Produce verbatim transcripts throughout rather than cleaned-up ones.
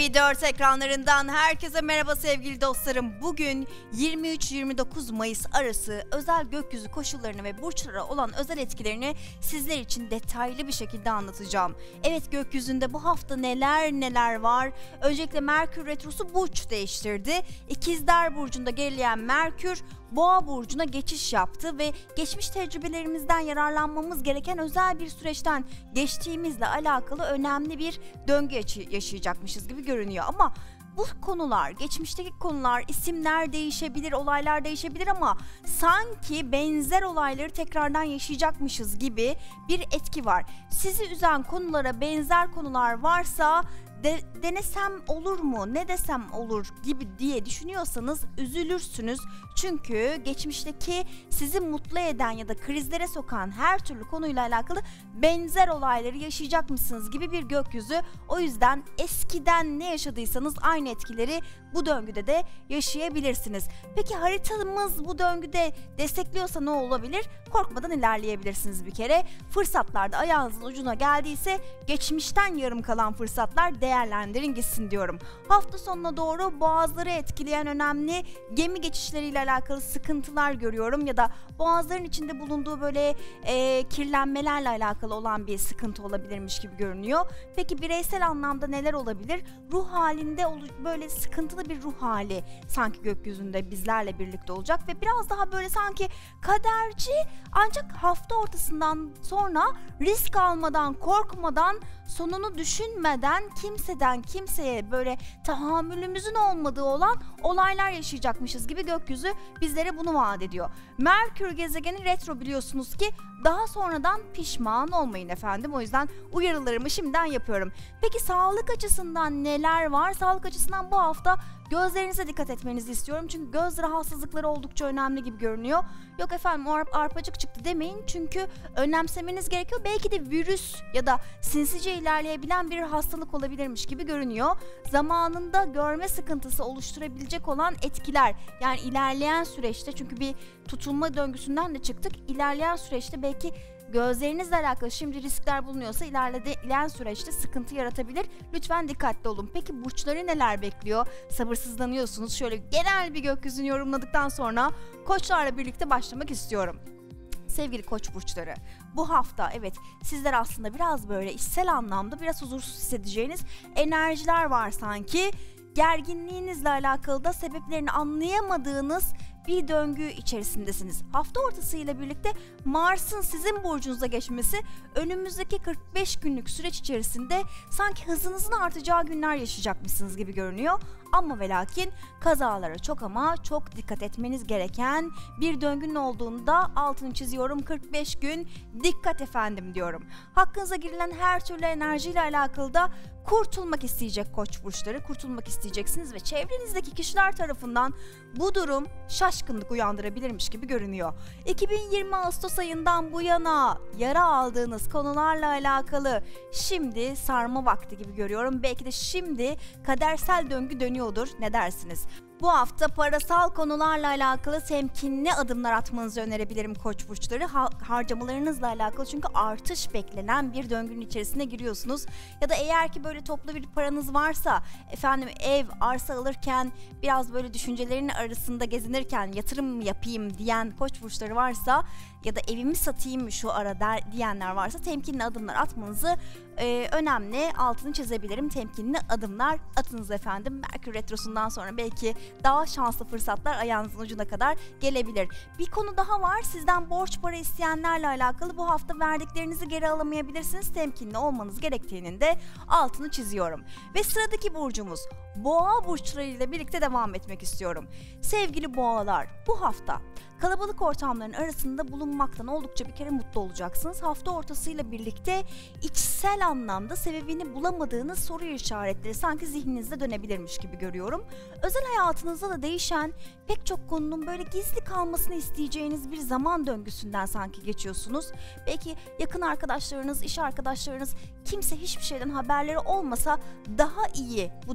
T V dört ekranlarından herkese merhaba sevgili dostlarım. Bugün yirmi üç yirmi dokuz Mayıs arası özel gökyüzü koşullarını ve burçlara olan özel etkilerini sizler için detaylı bir şekilde anlatacağım. Evet, gökyüzünde bu hafta neler neler var. Öncelikle Merkür Retrosu burç değiştirdi. İkizler Burcu'nda gerileyen Merkür Boğa burcuna geçiş yaptı ve geçmiş tecrübelerimizden yararlanmamız gereken özel bir süreçten geçtiğimizle alakalı önemli bir döngü yaşayacakmışız gibi görünüyor. Ama bu konular, geçmişteki konular, isimler değişebilir, olaylar değişebilir ama sanki benzer olayları tekrardan yaşayacakmışız gibi bir etki var. Sizi üzen konulara benzer konular varsa De, denesem olur mu, ne desem olur gibi diye düşünüyorsanız üzülürsünüz. Çünkü geçmişteki sizi mutlu eden ya da krizlere sokan her türlü konuyla alakalı benzer olayları yaşayacak mısınız gibi bir gökyüzü. O yüzden eskiden ne yaşadıysanız aynı etkileri bu döngüde de yaşayabilirsiniz. Peki haritamız bu döngüde destekliyorsa ne olabilir? Korkmadan ilerleyebilirsiniz bir kere. Fırsatlarda ayağınızın ucuna geldiyse geçmişten yarım kalan fırsatlar değerlendirin gitsin diyorum. Hafta sonuna doğru boğazları etkileyen önemli gemi geçişleriyle alakalı sıkıntılar görüyorum ya da boğazların içinde bulunduğu böyle e, kirlenmelerle alakalı olan bir sıkıntı olabilirmiş gibi görünüyor. Peki bireysel anlamda neler olabilir? Ruh halinde böyle sıkıntılı bir ruh hali sanki gökyüzünde bizlerle birlikte olacak ve biraz daha böyle sanki kaderci, ancak hafta ortasından sonra risk almadan, korkmadan, sonunu düşünmeden kimseden kimseye böyle tahammülümüzün olmadığı olan olaylar yaşayacakmışız gibi gökyüzü bizlere bunu vaat ediyor. Merkür gezegeni retro, biliyorsunuz ki daha sonradan pişman olmayın efendim. O yüzden uyarılarımı şimdiden yapıyorum. Peki sağlık açısından neler var? Sağlık açısından bu hafta gözlerinize dikkat etmenizi istiyorum. Çünkü göz rahatsızlıkları oldukça önemli gibi görünüyor. Yok efendim o arpacık çıktı demeyin. Çünkü önemsemeniz gerekiyor. Belki de virüs ya da sinsice ilerleyebilen bir hastalık olabilirmiş gibi görünüyor. Zamanında görme sıkıntısı oluşturabilecek olan etkiler, yani ilerleyen süreçte, çünkü bir tutulma döngüsünden de çıktık. İlerleyen süreçte belki gözlerinizle alakalı şimdi riskler bulunuyorsa ilerledi, ilerleyen süreçte sıkıntı yaratabilir. Lütfen dikkatli olun. Peki burçları neler bekliyor? Sabırsızlanıyorsunuz. Şöyle genel bir gökyüzünü yorumladıktan sonra koçlarla birlikte başlamak istiyorum. Sevgili koç burçları, bu hafta evet sizler aslında biraz böyle içsel anlamda biraz huzursuz hissedeceğiniz enerjiler var sanki. Gerginliğinizle alakalı da sebeplerini anlayamadığınız bir döngü içerisindesiniz. Hafta ortasıyla birlikte Mars'ın sizin burcunuza geçmesi önümüzdeki kırk beş günlük süreç içerisinde sanki hızınızın artacağı günler yaşayacakmışsınız gibi görünüyor. Ama ve lakin kazalara çok ama çok dikkat etmeniz gereken bir döngünün olduğunu da altını çiziyorum. kırk beş gün dikkat efendim diyorum. Hakkınıza girilen her türlü enerjiyle alakalı da kurtulmak isteyecek koç burçları, kurtulmak isteyeceksiniz ve çevrenizdeki kişiler tarafından bu durum şaşkınlık uyandırabilirmiş gibi görünüyor. iki bin yirmi Ağustos ayından bu yana yara aldığınız konularla alakalı şimdi sarma vakti gibi görüyorum. Belki de şimdi kadersel döngü dönüyordur. Ne dersiniz? Bu hafta parasal konularla alakalı temkinli adımlar atmanızı önerebilirim koç burçları. Ha- harcamalarınızla alakalı, çünkü artış beklenen bir döngünün içerisine giriyorsunuz. Ya da eğer ki böyle toplu bir paranız varsa, efendim ev, arsa alırken biraz böyle düşüncelerinin arasında gezinirken yatırım mı yapayım diyen koç burçları varsa ya da evimi satayım mı şu ara der, diyenler varsa temkinli adımlar atmanızı e, önemli, altını çizebilirim. Temkinli adımlar atınız efendim. Merkür Retrosu'ndan sonra belki daha şanslı fırsatlar ayağınızın ucuna kadar gelebilir. Bir konu daha var. Sizden borç para isteyenlerle alakalı bu hafta verdiklerinizi geri alamayabilirsiniz. Temkinli olmanız gerektiğinin de altını çiziyorum. Ve sıradaki burcumuz Boğa burçlarıyla birlikte devam etmek istiyorum. Sevgili boğalar, bu hafta kalabalık ortamların arasında bulunmaktan oldukça bir kere mutlu olacaksınız. Hafta ortasıyla birlikte içsel anlamda sebebini bulamadığınız soru işaretleri sanki zihninizde dönebilirmiş gibi görüyorum. Özel hayatınızda da değişen pek çok konunun böyle gizli kalmasını isteyeceğiniz bir zaman döngüsünden sanki geçiyorsunuz. Belki yakın arkadaşlarınız, iş arkadaşlarınız, kimse hiçbir şeyden haberleri olmasa daha iyi bu döngüde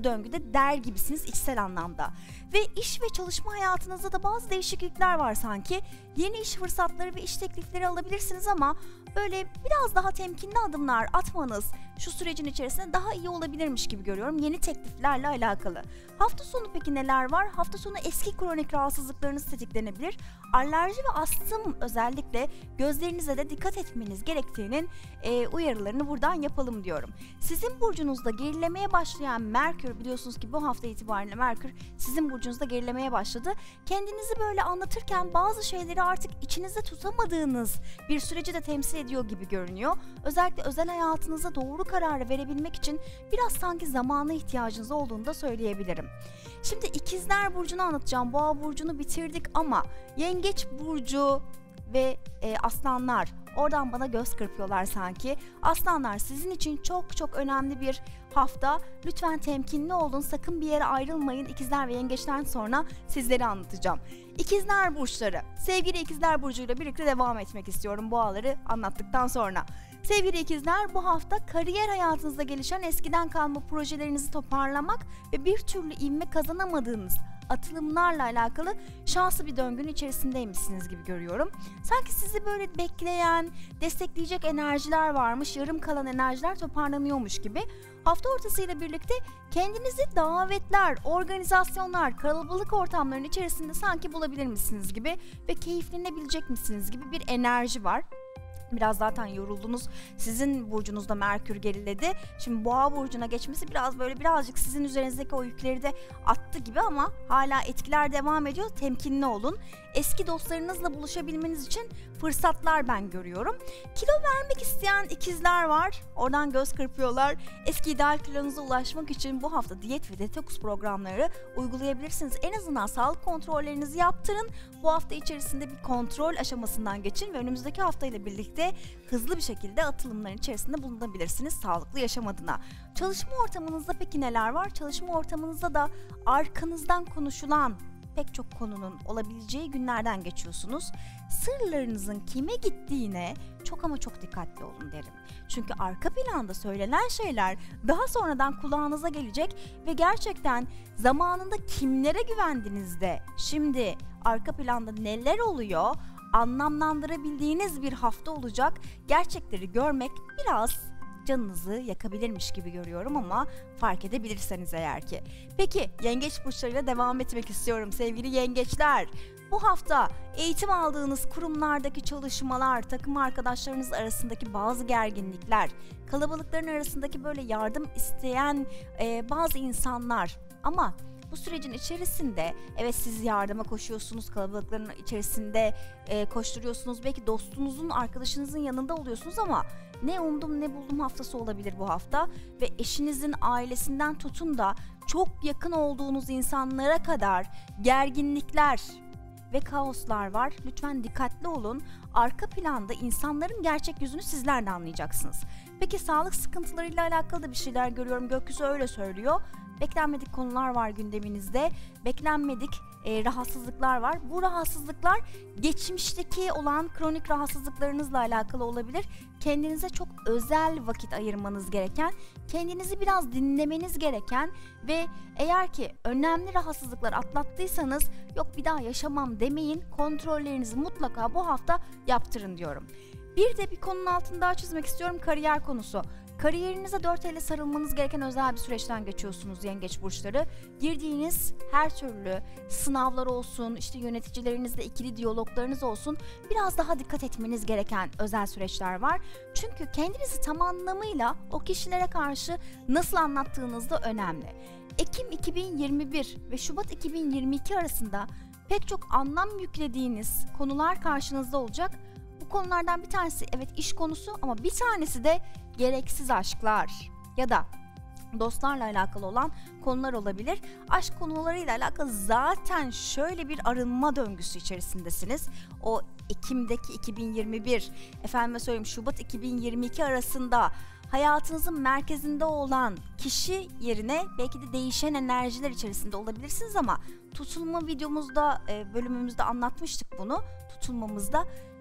der gibisiniz içsel anlamda. Ve iş ve çalışma hayatınızda da bazı değişiklikler var sanki. Yeni iş fırsatları ve iş teklifleri alabilirsiniz ama böyle biraz daha temkinli adımlar atmanız şu sürecin içerisinde daha iyi olabilirmiş gibi görüyorum yeni tekliflerle alakalı. Hafta sonu peki neler var? Hafta sonu eski kronik rahatsızlıklarınız tetiklenebilir. Alerji ve astım özellikle gözlerinize de dikkat etmeniz gerektiğinin e, uyarılarını buradan yapalım diyorum. Sizin burcunuzda gerilemeye başlayan Merkür, biliyorsunuz ki bu hafta itibariyle Merkür sizin burcunuzda gerilemeye başladı. Kendinizi böyle anlatırken bazı şeyleri artık içinizde tutamadığınız bir süreci de temsil ediyor gibi görünüyor. Özellikle özel hayatınızda doğru kararı verebilmek için biraz sanki zamana ihtiyacınız olduğunu da söyleyebilirim. Şimdi İkizler Burcu'nu anlatacağım. Boğa Burcu'nu bitirdik ama Yengeç Burcu ve e, Aslanlar oradan bana göz kırpıyorlar sanki. Aslanlar sizin için çok çok önemli bir hafta. Lütfen temkinli olun, sakın bir yere ayrılmayın. İkizler ve Yengeç'ten sonra sizleri anlatacağım. İkizler Burçları. Sevgili İkizler Burcu ile birlikte devam etmek istiyorum boğaları anlattıktan sonra. Sevgili ikizler, bu hafta kariyer hayatınızda gelişen eskiden kalma projelerinizi toparlamak ve bir türlü ivme kazanamadığınız atılımlarla alakalı şanslı bir döngünün içerisindeymişsiniz gibi görüyorum. Sanki sizi böyle bekleyen, destekleyecek enerjiler varmış, yarım kalan enerjiler toparlanıyormuş gibi. Hafta ortasıyla birlikte kendinizi davetler, organizasyonlar, kalabalık ortamların içerisinde sanki bulabilir misiniz gibi ve keyiflenebilecek misiniz gibi bir enerji var. Biraz zaten yoruldunuz. Sizin burcunuzda Merkür geriledi. Şimdi Boğa burcuna geçmesi biraz böyle birazcık sizin üzerinizdeki o yükleri de attı gibi ama hala etkiler devam ediyor. Temkinli olun. Eski dostlarınızla buluşabilmeniz için fırsatlar ben görüyorum. Kilo vermek isteyen ikizler var. Oradan göz kırpıyorlar. Eski ideal kilonuza ulaşmak için bu hafta diyet ve detoks programları uygulayabilirsiniz. En azından sağlık kontrollerinizi yaptırın. Bu hafta içerisinde bir kontrol aşamasından geçin ve önümüzdeki haftayla birlikte hızlı bir şekilde atılımların içerisinde bulunabilirsiniz sağlıklı yaşam adına. Çalışma ortamınızda peki neler var? Çalışma ortamınızda da arkanızdan konuşulan pek çok konunun olabileceği günlerden geçiyorsunuz. Sırlarınızın kime gittiğine çok ama çok dikkatli olun derim. Çünkü arka planda söylenen şeyler daha sonradan kulağınıza gelecek ve gerçekten zamanında kimlere güvendiğinizde şimdi arka planda neler oluyor anlamlandırabildiğiniz bir hafta olacak. Gerçekleri görmek biraz canınızı yakabilirmiş gibi görüyorum ama fark edebilirseniz eğer ki. Peki yengeç burçlarıyla devam etmek istiyorum sevgili yengeçler. Bu hafta eğitim aldığınız kurumlardaki çalışmalar, takım arkadaşlarınız arasındaki bazı gerginlikler, kalabalıkların arasındaki böyle yardım isteyen e, bazı insanlar ama bu sürecin içerisinde evet siz yardıma koşuyorsunuz, kalabalıkların içerisinde e, koşturuyorsunuz. Belki dostunuzun, arkadaşınızın yanında oluyorsunuz ama ne umdum ne buldum haftası olabilir bu hafta. Ve eşinizin ailesinden tutun da çok yakın olduğunuz insanlara kadar gerginlikler ve kaoslar var. Lütfen dikkatli olun. Arka planda insanların gerçek yüzünü sizler de anlayacaksınız. Peki sağlık sıkıntılarıyla alakalı da bir şeyler görüyorum. Gökyüzü öyle söylüyor. Beklenmedik konular var gündeminizde. Beklenmedik e, rahatsızlıklar var. Bu rahatsızlıklar geçmişteki olan kronik rahatsızlıklarınızla alakalı olabilir. Kendinize çok özel vakit ayırmanız gereken, kendinizi biraz dinlemeniz gereken ve eğer ki önemli rahatsızlıklar atlattıysanız yok bir daha yaşamam demeyin. Kontrollerinizi mutlaka bu hafta yaptırın diyorum. Bir de bir konunun altını daha çizmek istiyorum, kariyer konusu. Kariyerinize dört elle sarılmanız gereken özel bir süreçten geçiyorsunuz yengeç burçları. Girdiğiniz her türlü sınavlar olsun, işte yöneticilerinizle ikili diyaloglarınız olsun, biraz daha dikkat etmeniz gereken özel süreçler var. Çünkü kendinizi tam anlamıyla o kişilere karşı nasıl anlattığınız da önemli. Ekim iki bin yirmi bir ve Şubat iki bin yirmi iki arasında pek çok anlam yüklediğiniz konular karşınızda olacak. Bu konulardan bir tanesi evet iş konusu ama bir tanesi de gereksiz aşklar ya da dostlarla alakalı olan konular olabilir. Aşk konularıyla alakalı zaten şöyle bir arınma döngüsü içerisindesiniz. O Ekim'deki iki bin yirmi bir, efendime söyleyeyim Şubat iki bin yirmi iki arasında hayatınızın merkezinde olan kişi yerine belki de değişen enerjiler içerisinde olabilirsiniz ama tutulma videomuzda, bölümümüzde anlatmıştık bunu. Tutulmamızda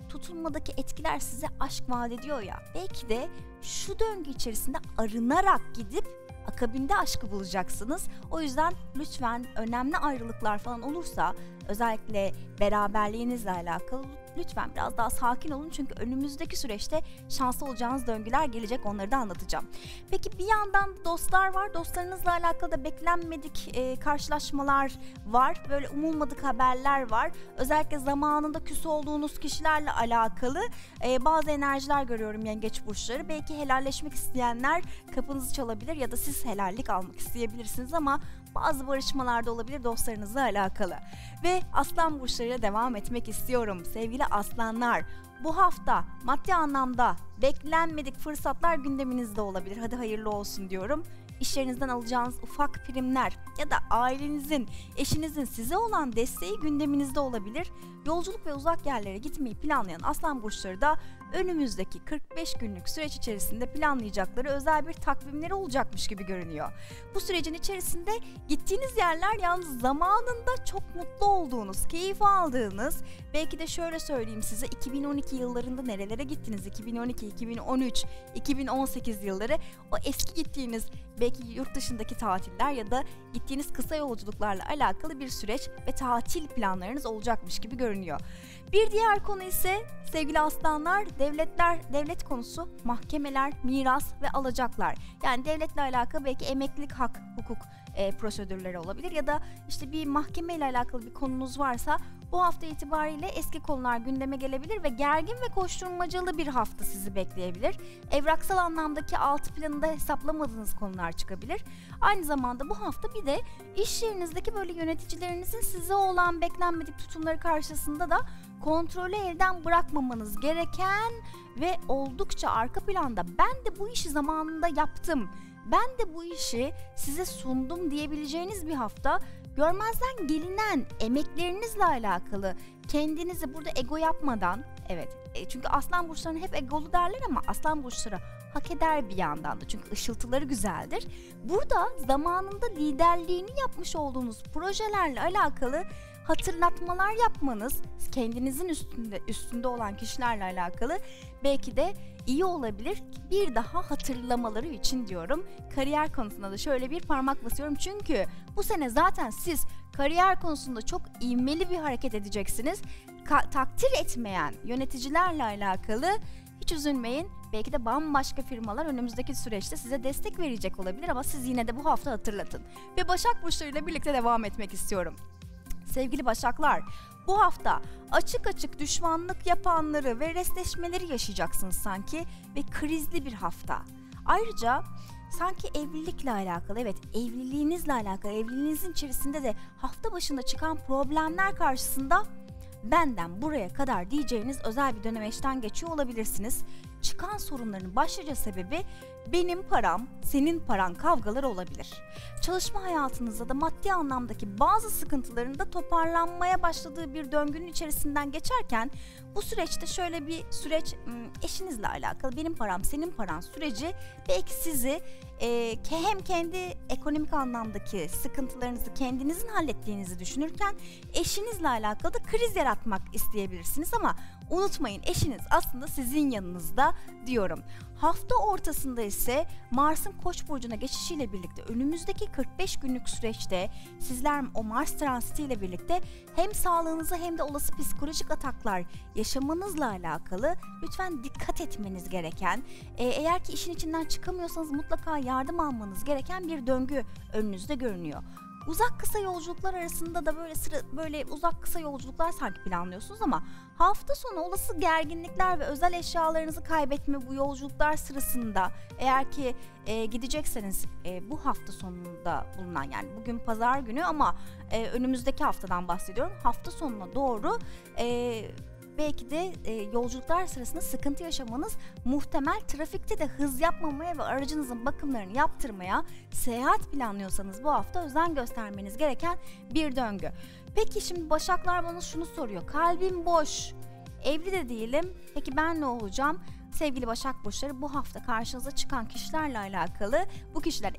tutulmadaki etkiler size aşk vaat ediyor ya. Belki de şu döngü içerisinde arınarak gidip akabinde aşkı bulacaksınız. O yüzden lütfen önemli ayrılıklar falan olursa, özellikle beraberliğinizle alakalı, lütfen biraz daha sakin olun. Çünkü önümüzdeki süreçte şanslı olacağınız döngüler gelecek, onları da anlatacağım. Peki bir yandan dostlar var. Dostlarınızla alakalı da beklenmedik e, karşılaşmalar var. Böyle umulmadık haberler var. Özellikle zamanında küs olduğunuz kişilerle alakalı e, bazı enerjiler görüyorum yengeç burçları. Belki helalleşmek isteyenler kapınızı çalabilir ya da siz helallik almak isteyebilirsiniz ama bazı barışmalar da olabilir dostlarınızla alakalı. Ve aslan burçlarıyla devam etmek istiyorum. Sevgili aslanlar, bu hafta maddi anlamda beklenmedik fırsatlar gündeminizde olabilir. Hadi hayırlı olsun diyorum. İş yerinizden alacağınız ufak primler ya da ailenizin, eşinizin size olan desteği gündeminizde olabilir. Yolculuk ve uzak yerlere gitmeyi planlayan aslan burçları da önümüzdeki kırk beş günlük süreç içerisinde planlayacakları özel bir takvimleri olacakmış gibi görünüyor. Bu sürecin içerisinde gittiğiniz yerler yalnız zamanında çok mutlu olduğunuz, keyif aldığınız, belki de şöyle söyleyeyim size, iki bin on iki yıllarında nerelere gittiniz? iki bin on iki, iki bin on üç, iki bin on sekiz yılları, o eski gittiğiniz belki yurt dışındaki tatiller ya da gittiğiniz kısa yolculuklarla alakalı bir süreç ve tatil planlarınız olacakmış gibi görünüyor. Bir diğer konu ise sevgili aslanlar, devletler, devlet konusu, mahkemeler, miras ve alacaklar. Yani devletle alakalı belki emeklilik hak, hukuk e, prosedürleri olabilir ya da işte bir mahkeme ile alakalı bir konunuz varsa bu hafta itibariyle eski konular gündeme gelebilir ve gergin ve koşturmacalı bir hafta sizi bekleyebilir. Evraksal anlamdaki alt planında hesaplamadığınız konular çıkabilir. Aynı zamanda bu hafta bir de iş yerinizdeki böyle yöneticilerinizin size olan beklenmedik tutumları karşısında da kontrolü elden bırakmamanız gereken ve oldukça arka planda ben de bu işi zamanında yaptım, ben de bu işi size sundum diyebileceğiniz bir hafta. Görmezden gelinen emeklerinizle alakalı kendinizi burada ego yapmadan, evet e, çünkü aslan burçlarına hep egolu derler ama aslan burçları hak eder bir yandan da, çünkü ışıltıları güzeldir. Burada zamanında liderliğini yapmış olduğunuz projelerle alakalı hatırlatmalar yapmanız, kendinizin üstünde üstünde olan kişilerle alakalı belki de iyi olabilir. Bir daha hatırlamaları için diyorum. Kariyer konusunda da şöyle bir parmak basıyorum. Çünkü bu sene zaten siz kariyer konusunda çok ivmeli bir hareket edeceksiniz. Ka- takdir etmeyen yöneticilerle alakalı hiç üzülmeyin. Belki de bambaşka firmalar önümüzdeki süreçte size destek verecek olabilir ama siz yine de bu hafta hatırlatın. Ve Başak burçlarıyla birlikte devam etmek istiyorum. Sevgili Başaklar, bu hafta açık açık düşmanlık yapanları ve restleşmeleri yaşayacaksınız sanki ve krizli bir hafta. Ayrıca sanki evlilikle alakalı, evet evliliğinizle alakalı, evliliğinizin içerisinde de hafta başında çıkan problemler karşısında benden buraya kadar diyeceğiniz özel bir dönemeçten geçiyor olabilirsiniz. Çıkan sorunların başlıca sebebi benim param, senin paran kavgaları olabilir. Çalışma hayatınızda da maddi anlamdaki bazı sıkıntıların da toparlanmaya başladığı bir döngünün içerisinden geçerken bu süreçte şöyle bir süreç, eşinizle alakalı benim param, senin paran süreci belki sizi e, hem kendi ekonomik anlamdaki sıkıntılarınızı kendinizin hallettiğinizi düşünürken eşinizle alakalı da kriz yaratmak isteyebilirsiniz ama unutmayın, eşiniz aslında sizin yanınızda diyorum. Hafta ortasında ise Mars'ın Koç burcuna geçişiyle birlikte önümüzdeki kırk beş günlük süreçte sizler o Mars transitiyle birlikte hem sağlığınıza hem de olası psikolojik ataklar yaşamanızla alakalı lütfen dikkat etmeniz gereken, e, eğer ki işin içinden çıkamıyorsanız mutlaka yardım almanız gereken bir döngü önünüzde görünüyor. Uzak kısa yolculuklar arasında da böyle sıra, böyle uzak kısa yolculuklar sanki planlıyorsunuz ama hafta sonu olası gerginlikler ve özel eşyalarınızı kaybetme bu yolculuklar sırasında eğer ki e, gidecekseniz e, bu hafta sonunda bulunan, yani bugün pazar günü ama e, önümüzdeki haftadan bahsediyorum, hafta sonuna doğru e, belki de e, yolculuklar sırasında sıkıntı yaşamanız muhtemel. Trafikte de hız yapmamaya ve aracınızın bakımlarını yaptırmaya, seyahat planlıyorsanız bu hafta özen göstermeniz gereken bir döngü. Peki şimdi Başaklar bana şunu soruyor. Kalbim boş, evli de değilim. Peki ben ne olacağım? Sevgili Başak burçları, bu hafta karşınıza çıkan kişilerle alakalı bu kişiler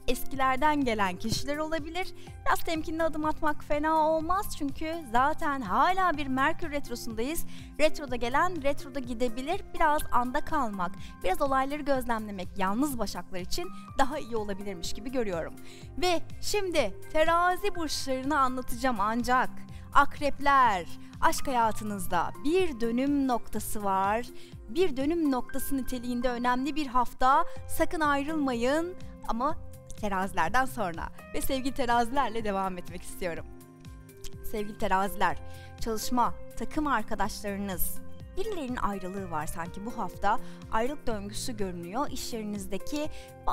eskilerden gelen kişiler olabilir. Biraz temkinli adım atmak fena olmaz çünkü zaten hala bir Merkür Retrosu'ndayız. Retroda gelen retroda gidebilir. Biraz anda kalmak, biraz olayları gözlemlemek yalnız Başaklar için daha iyi olabilirmiş gibi görüyorum. Ve şimdi terazi burçlarını anlatacağım ancak akrepler, aşk hayatınızda bir dönüm noktası var. Bir dönüm noktası niteliğinde önemli bir hafta. Sakın ayrılmayın ama terazilerden sonra. Ve sevgili terazilerle devam etmek istiyorum. Sevgili teraziler, çalışma, takım arkadaşlarınız, birilerinin ayrılığı var sanki bu hafta. Ayrılık döngüsü görünüyor. İş yerinizdeki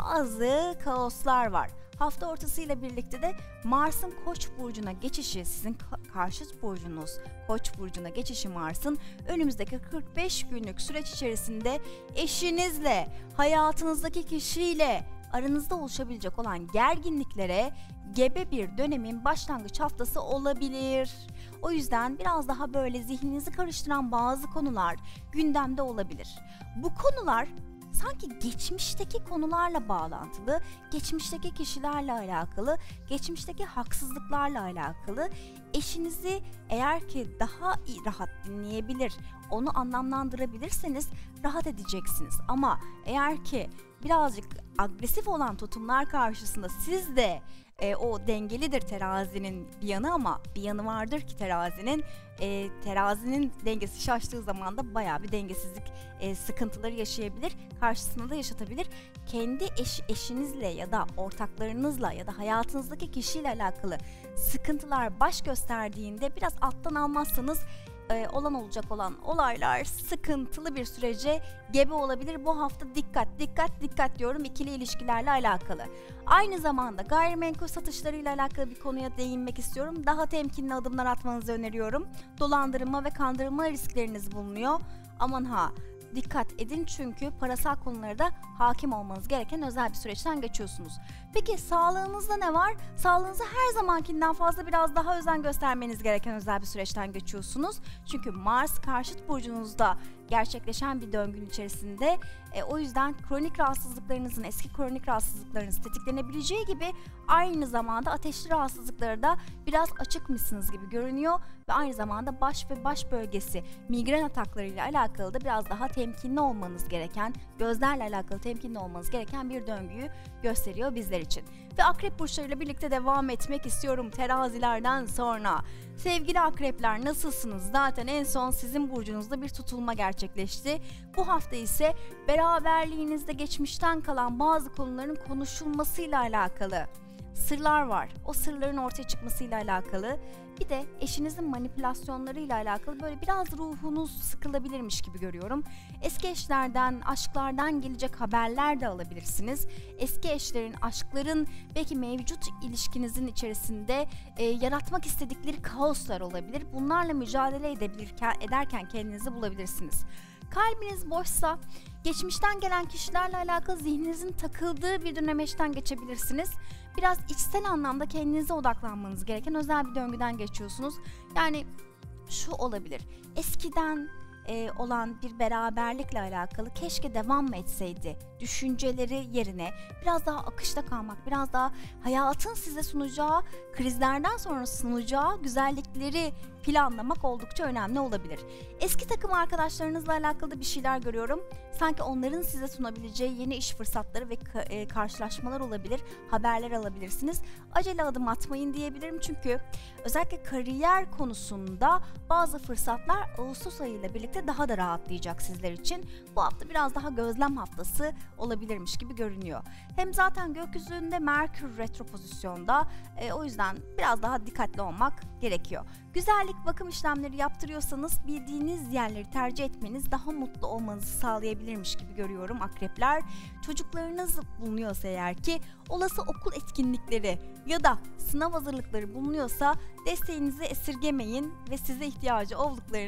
bazı kaoslar var. Hafta ortasıyla birlikte de Mars'ın Koç burcuna geçişi, sizin ka- karşıt burcunuz Koç burcuna geçişi Mars'ın önümüzdeki kırk beş günlük süreç içerisinde eşinizle, hayatınızdaki kişiyle aranızda oluşabilecek olan gerginliklere gebe bir dönemin başlangıç haftası olabilir. O yüzden biraz daha böyle zihninizi karıştıran bazı konular gündemde olabilir. Bu konular sanki geçmişteki konularla bağlantılı, geçmişteki kişilerle alakalı, geçmişteki haksızlıklarla alakalı. Eşinizi eğer ki daha iyi, rahat dinleyebilir, onu anlamlandırabilirseniz rahat edeceksiniz. Ama eğer ki birazcık agresif olan tutumlar karşısında siz de e, o dengelidir terazinin bir yanı ama bir yanı vardır ki terazinin e, terazinin dengesi şaştığı zaman da bayağı bir dengesizlik e, sıkıntıları yaşayabilir. Karşısında da yaşatabilir. Kendi eş, eşinizle ya da ortaklarınızla ya da hayatınızdaki kişiyle alakalı sıkıntılar baş gösterdiğinde biraz alttan almazsanız e, olan olacak olan olaylar sıkıntılı bir sürece gebe olabilir. Bu hafta dikkat dikkat dikkat diyorum ikili ilişkilerle alakalı. Aynı zamanda gayrimenkul satışlarıyla alakalı bir konuya değinmek istiyorum. Daha temkinli adımlar atmanızı öneriyorum. Dolandırılma ve kandırılma riskleriniz bulunuyor. Aman ha, dikkat edin çünkü parasal konulara da hakim olmanız gereken özel bir süreçten geçiyorsunuz. Peki sağlığınızda ne var? Sağlığınıza her zamankinden fazla biraz daha özen göstermeniz gereken özel bir süreçten geçiyorsunuz. Çünkü Mars karşıt burcunuzda gerçekleşen bir döngünün içerisinde. E, o yüzden kronik rahatsızlıklarınızın, eski kronik rahatsızlıklarınız tetiklenebileceği gibi aynı zamanda ateşli rahatsızlıklara da biraz açıkmışsınız gibi görünüyor. Ve aynı zamanda baş ve baş bölgesi migren ataklarıyla alakalı da biraz daha temkinli olmanız gereken, gözlerle alakalı temkinli olmanız gereken bir döngüyü gösteriyor bizler için. Ve akrep burçlarıyla birlikte devam etmek istiyorum terazilerden sonra. Sevgili akrepler, nasılsınız? Zaten en son sizin burcunuzda bir tutulma gerçekleşti. Bu hafta ise beraberliğinizde geçmişten kalan bazı konuların konuşulmasıyla alakalı sırlar var. O sırların ortaya çıkmasıyla alakalı. Bir de eşinizin manipülasyonlarıyla alakalı böyle biraz ruhunuz sıkılabilirmiş gibi görüyorum. Eski eşlerden, aşklardan gelecek haberler de alabilirsiniz. Eski eşlerin, aşkların belki mevcut ilişkinizin içerisinde e, yaratmak istedikleri kaoslar olabilir. Bunlarla mücadele edebilirken, ederken kendinizi bulabilirsiniz. Kalbiniz boşsa geçmişten gelen kişilerle alakalı zihninizin takıldığı bir dönemeçten geçebilirsiniz. Biraz içsel anlamda kendinize odaklanmanız gereken özel bir döngüden geçiyorsunuz. Yani şu olabilir. Eskiden e, olan bir beraberlikle alakalı keşke devam mı etseydi düşünceleri yerine biraz daha akışta kalmak, biraz daha hayatın size sunacağı, krizlerden sonra sunacağı güzellikleri planlamak oldukça önemli olabilir. Eski takım arkadaşlarınızla alakalı da bir şeyler görüyorum. Sanki onların size sunabileceği yeni iş fırsatları ve ka- e, karşılaşmalar olabilir, haberler alabilirsiniz. Acele adım atmayın diyebilirim çünkü özellikle kariyer konusunda bazı fırsatlar Ağustos ayıyla birlikte daha da rahatlayacak sizler için. Bu hafta biraz daha gözlem haftası olabilirmiş gibi görünüyor. Hem zaten gökyüzünde Merkür retro pozisyonda, e, o yüzden biraz daha dikkatli olmak gerekiyor. Güzellik bakım işlemleri yaptırıyorsanız bildiğiniz yerleri tercih etmeniz daha mutlu olmanızı sağlayabilirmiş gibi görüyorum akrepler. Çocuklarınız bulunuyorsa eğer ki olası okul etkinlikleri ya da sınav hazırlıkları bulunuyorsa desteğinizi esirgemeyin ve size ihtiyacı olduklarını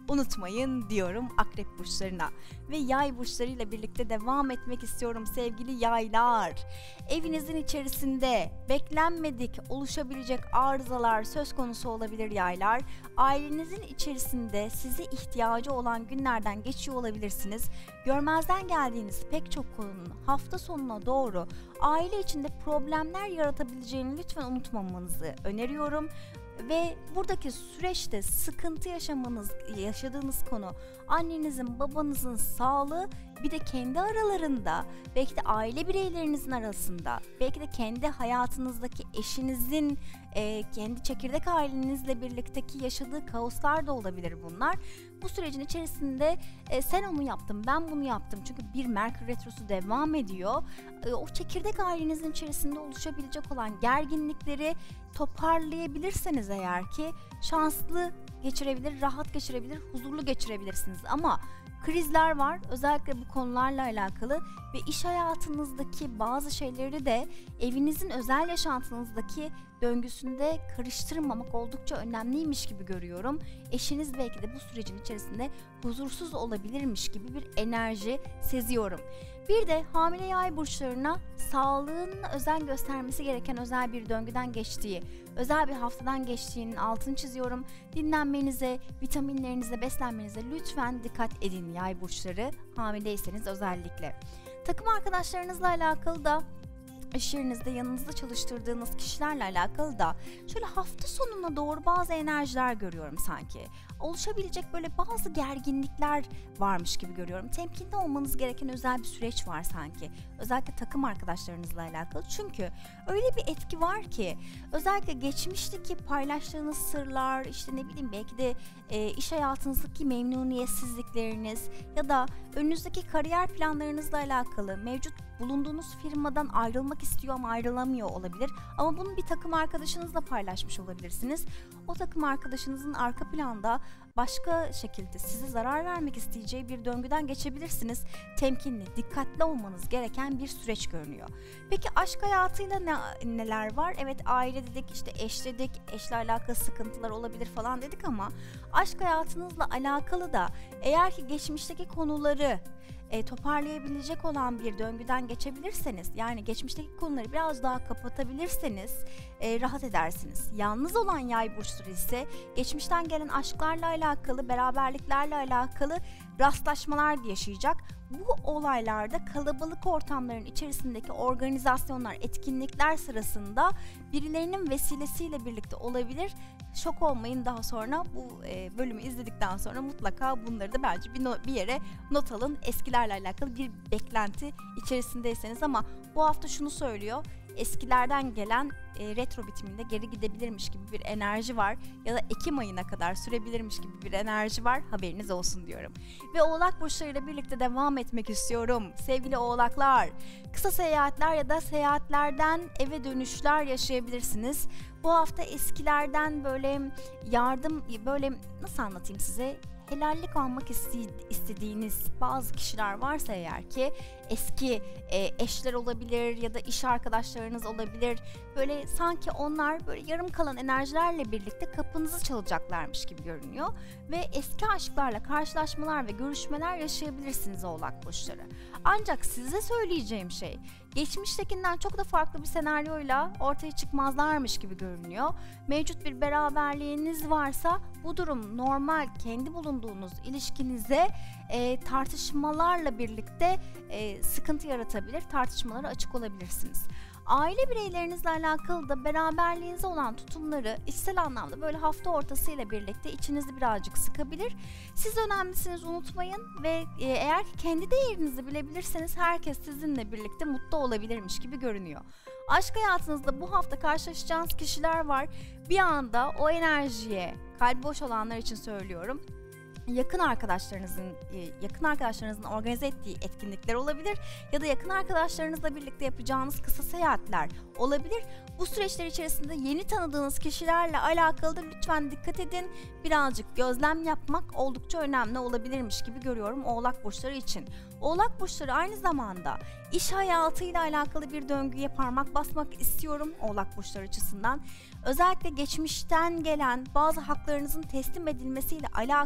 unutmayın diyorum akrep burçlarına. Ve yay burçlarıyla birlikte devam etmek istiyorum sevgili yaylar. Evinizin içerisinde beklenmedik oluşabilecek arızalar söz konusu olabilir yaylar. Ailenizin içerisinde size ihtiyacı olan günlerden geçiyor olabilirsiniz. Görmezden geldiğiniz pek çok konunun hafta sonuna doğru aile içinde problemler yaratabileceğini lütfen unutmamanızı öneriyorum. Ve buradaki süreçte sıkıntı yaşamanız, yaşadığınız konu annenizin, babanızın sağlığı, bir de kendi aralarında, belki de aile bireylerinizin arasında, belki de kendi hayatınızdaki eşinizin, e, kendi çekirdek ailenizle birlikteki yaşadığı kaoslar da olabilir bunlar. Bu sürecin içerisinde e, sen onu yaptın, ben bunu yaptım. Çünkü bir Merkür Retrosu devam ediyor. E, o çekirdek ailenizin içerisinde oluşabilecek olan gerginlikleri toparlayabilirseniz eğer ki şanslı geçirebilir, rahat geçirebilir, huzurlu geçirebilirsiniz. Ama krizler var, özellikle bu konularla alakalı ve iş hayatınızdaki bazı şeyleri de evinizin özel yaşantınızdaki döngüsünde karıştırmamak oldukça önemliymiş gibi görüyorum. Eşiniz belki de bu sürecin içerisinde huzursuz olabilirmiş gibi bir enerji seziyorum. Bir de hamile yay burçlarına sağlığına özen göstermesi gereken özel bir döngüden geçtiği, özel bir haftadan geçtiğinin altını çiziyorum. Dinlenmenize, vitaminlerinize, beslenmenize lütfen dikkat edin yay burçları, hamileyseniz özellikle. Takım arkadaşlarınızla alakalı da, iş yerinizde yanınızda çalıştırdığınız kişilerle alakalı da şöyle hafta sonuna doğru bazı enerjiler görüyorum sanki. Oluşabilecek böyle bazı gerginlikler varmış gibi görüyorum. Temkinli olmanız gereken özel bir süreç var sanki. Özellikle takım arkadaşlarınızla alakalı. Çünkü öyle bir etki var ki özellikle geçmişteki paylaştığınız sırlar, işte ne bileyim belki de e, iş hayatınızdaki memnuniyetsizlikleriniz ya da önünüzdeki kariyer planlarınızla alakalı mevcut bulunduğunuz firmadan ayrılmak istiyor ama ayrılamıyor olabilir. Ama bunu bir takım arkadaşınızla paylaşmış olabilirsiniz. O takım arkadaşınızın arka planda başka şekilde size zarar vermek isteyeceği bir döngüden geçebilirsiniz. Temkinli, dikkatli olmanız gereken bir süreç görünüyor. Peki aşk hayatıyla ne, neler var? Evet, aile dedik, işte eş dedik, eşle alakalı sıkıntılar olabilir falan dedik ama aşk hayatınızla alakalı da eğer ki geçmişteki konuları E, toparlayabilecek olan bir döngüden geçebilirseniz, yani geçmişteki konuları biraz daha kapatabilirseniz e, rahat edersiniz. Yalnız olan yay burçları ise geçmişten gelen aşklarla alakalı, beraberliklerle alakalı rastlaşmalar yaşayacak. Bu olaylarda kalabalık ortamların içerisindeki organizasyonlar, etkinlikler sırasında birilerinin vesilesiyle birlikte olabilir. Şok olmayın, daha sonra bu e, bölümü izledikten sonra mutlaka bunları da bence bir, no- bir yere not alın. Eskilerle alakalı bir beklenti içerisindeyseniz, ama bu hafta şunu söylüyor. Eskilerden gelen e, retro bitiminde geri gidebilirmiş gibi bir enerji var ya da Ekim ayına kadar sürebilirmiş gibi bir enerji var, haberiniz olsun diyorum. Ve Oğlak burçlarıyla birlikte devam etmek istiyorum sevgili Oğlaklar. Kısa seyahatler ya da seyahatlerden eve dönüşler yaşayabilirsiniz. Bu hafta eskilerden böyle yardım, böyle nasıl anlatayım size, helallik almak istediğiniz bazı kişiler varsa eğer ki, eski e, eşler olabilir ya da iş arkadaşlarınız olabilir. Böyle sanki onlar böyle yarım kalan enerjilerle birlikte kapınızı çalacaklarmış gibi görünüyor. Ve eski aşklarla karşılaşmalar ve görüşmeler yaşayabilirsiniz Oğlak burçları. Ancak size söyleyeceğim şey, geçmiştekinden çok da farklı bir senaryoyla ortaya çıkmazlarmış gibi görünüyor. Mevcut bir beraberliğiniz varsa bu durum normal, kendi bulunduğunuz ilişkinize e, tartışmalarla birlikte e, sıkıntı yaratabilir, tartışmalara açık olabilirsiniz. Aile bireylerinizle alakalı da beraberliğinize olan tutumları içsel anlamda böyle hafta ortasıyla birlikte içinizi birazcık sıkabilir. Siz önemlisiniz, unutmayın ve e, eğer ki kendi değerinizi bilebilirseniz herkes sizinle birlikte mutlu olabilirmiş gibi görünüyor. Aşk hayatınızda bu hafta karşılaşacağınız kişiler var. Bir anda o enerjiye, kalbi boş olanlar için söylüyorum, yakın arkadaşlarınızın yakın arkadaşlarınızın organize ettiği etkinlikler olabilir ya da yakın arkadaşlarınızla birlikte yapacağınız kısa seyahatler olabilir. Bu süreçler içerisinde yeni tanıdığınız kişilerle alakalı da lütfen dikkat edin. Birazcık gözlem yapmak oldukça önemli olabilirmiş gibi görüyorum Oğlak burçları için. Oğlak burçları aynı zamanda iş hayatıyla alakalı bir döngüye parmak basmak istiyorum Oğlak burçları açısından. Özellikle geçmişten gelen bazı haklarınızın teslim edilmesiyle alakalı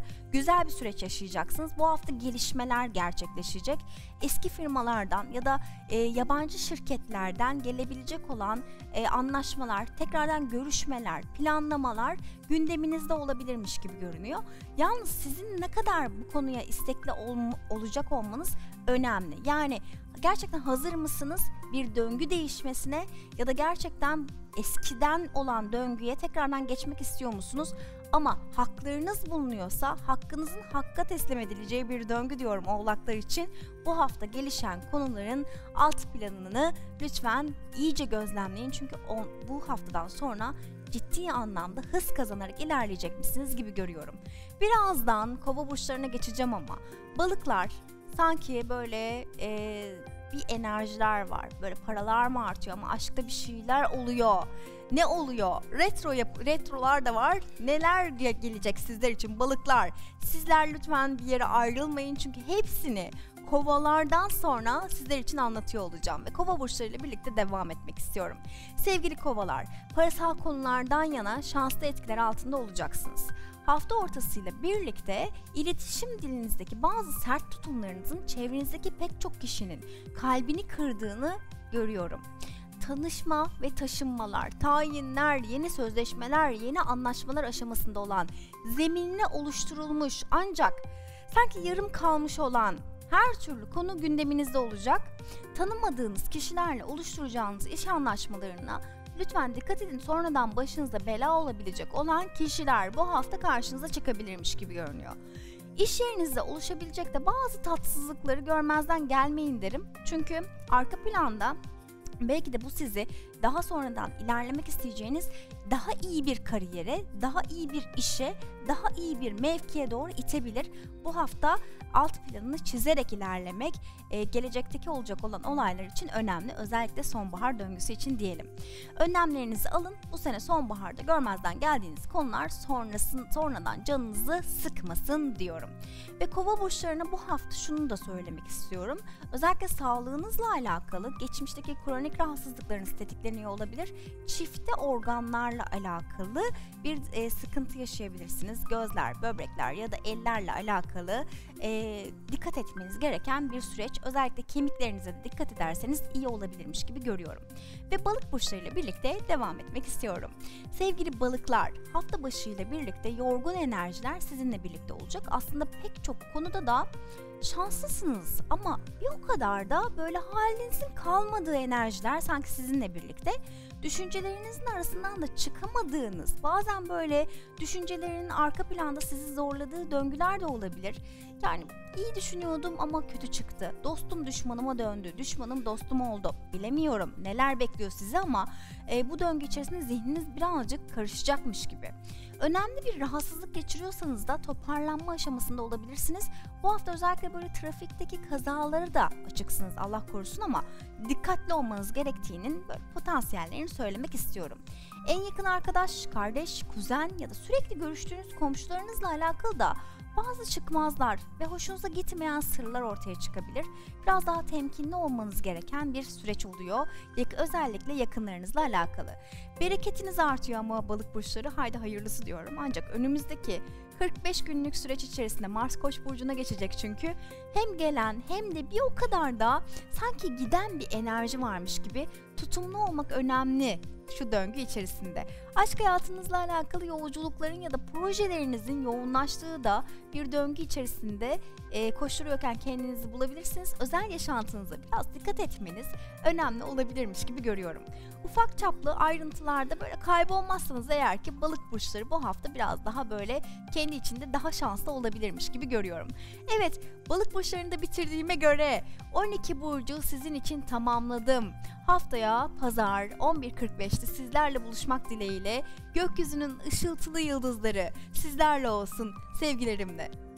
güzel bir süreç yaşayacaksınız. Bu hafta gelişmeler gerçekleşecek. Eski firmalardan ya da e, yabancı şirketlerden gelebilecek olan e, anlaşmalar, tekrardan görüşmeler, planlamalar gündeminizde olabilirmiş gibi görünüyor. Yalnız sizin ne kadar bu konuya istekli ol, olacak olmanız önemli. Yani gerçekten hazır mısınız bir döngü değişmesine ya da gerçekten eskiden olan döngüye tekrardan geçmek istiyor musunuz? Ama haklarınız bulunuyorsa hakkınızın hakka teslim edileceği bir döngü diyorum oğlaklar için. Bu hafta gelişen konuların alt planını lütfen iyice gözlemleyin. Çünkü on, bu haftadan sonra ciddi anlamda hız kazanarak ilerleyecek misiniz gibi görüyorum. Birazdan kova burçlarına geçeceğim ama balıklar sanki böyle e, bir enerjiler var. Böyle paralar mı artıyor ama aşkta bir şeyler oluyor. Ne oluyor? Retro yap retrolar da var. Neler gelecek sizler için balıklar? Sizler lütfen bir yere ayrılmayın çünkü hepsini kovalardan sonra sizler için anlatıyor olacağım ve kova burçlarıyla birlikte devam etmek istiyorum. Sevgili kovalar, parasal konulardan yana şanslı etkiler altında olacaksınız. Hafta ortasıyla birlikte iletişim dilinizdeki bazı sert tutumlarınızın çevrenizdeki pek çok kişinin kalbini kırdığını görüyorum. Tanışma ve taşınmalar, tayinler, yeni sözleşmeler, yeni anlaşmalar aşamasında olan zeminine oluşturulmuş ancak sanki yarım kalmış olan her türlü konu gündeminizde olacak. Tanımadığınız kişilerle oluşturacağınız iş anlaşmalarına lütfen dikkat edin, sonradan başınıza bela olabilecek olan kişiler bu hafta karşınıza çıkabilirmiş gibi görünüyor. İş yerinizde oluşabilecek de bazı tatsızlıkları görmezden gelmeyin derim. Çünkü arka planda belki de bu sizi daha sonradan ilerlemek isteyeceğiniz daha iyi bir kariyere, daha iyi bir işe, daha iyi bir mevkiye doğru itebilir. Bu hafta alt planını çizerek ilerlemek e, gelecekteki olacak olan olaylar için önemli. Özellikle sonbahar döngüsü için diyelim. Önlemlerinizi alın. Bu sene sonbaharda görmezden geldiğiniz konular sonrasın, sonradan canınızı sıkmasın diyorum. Ve kova burçlarına bu hafta şunu da söylemek istiyorum. Özellikle sağlığınızla alakalı geçmişteki kronik rahatsızlıklarınız tetikleniyor olabilir. Çifte organlarla alakalı bir e, sıkıntı yaşayabilirsiniz. Gözler, böbrekler ya da ellerle alakalı e, dikkat etmeniz gereken bir süreç. Özellikle kemiklerinize de dikkat ederseniz iyi olabilirmiş gibi görüyorum. Ve balık burçlarıyla birlikte devam etmek istiyorum. Sevgili balıklar, hafta başıyla birlikte yorgun enerjiler sizinle birlikte olacak. Aslında pek çok konuda da şanslısınız ama bir o kadar da böyle halinizin kalmadığı enerjiler sanki sizinle birlikte. Düşüncelerinizin arasından da çıkamadığınız, bazen böyle düşüncelerinin arka planda sizi zorladığı döngüler de olabilir. Yani iyi düşünüyordum ama kötü çıktı. Dostum düşmanıma döndü, düşmanım dostum oldu. Bilemiyorum neler bekliyor sizi ama e, bu döngü içerisinde zihniniz birazcık karışacakmış gibi. Önemli bir rahatsızlık geçiriyorsanız da toparlanma aşamasında olabilirsiniz. Bu hafta özellikle böyle trafikteki kazalara da açıksınız, Allah korusun, ama dikkatli olmanız gerektiğinin böyle potansiyellerini söylemek istiyorum. En yakın arkadaş, kardeş, kuzen ya da sürekli görüştüğünüz komşularınızla alakalı da bazı çıkmazlar ve hoşunuza gitmeyen sırlar ortaya çıkabilir. Biraz daha temkinli olmanız gereken bir süreç oluyor. Özellikle yakınlarınızla alakalı. Bereketiniz artıyor ama balık burçları, haydi hayırlısı diyorum. Ancak önümüzdeki kırk beş günlük süreç içerisinde Mars Koç burcuna geçecek çünkü. Hem gelen hem de bir o kadar da sanki giden bir enerji varmış gibi tutumlu olmak önemli şu döngü içerisinde. Aşk hayatınızla alakalı yolculukların ya da projelerinizin yoğunlaştığı da bir döngü içerisinde e, koşturuyorken kendinizi bulabilirsiniz. Özel yaşantınıza biraz dikkat etmeniz önemli olabilirmiş gibi görüyorum. Ufak çaplı ayrıntılarda böyle kaybolmazsanız eğer ki balık burçları bu hafta biraz daha böyle kendi içinde daha şanslı olabilirmiş gibi görüyorum. Evet, balık burçlarını da bitirdiğime göre on iki burcu sizin için tamamladım. Haftaya pazar on bir kırk beşte sizlerle buluşmak dileğiyle gökyüzünün ışıltılı yıldızları sizlerle olsun sevgilerimle.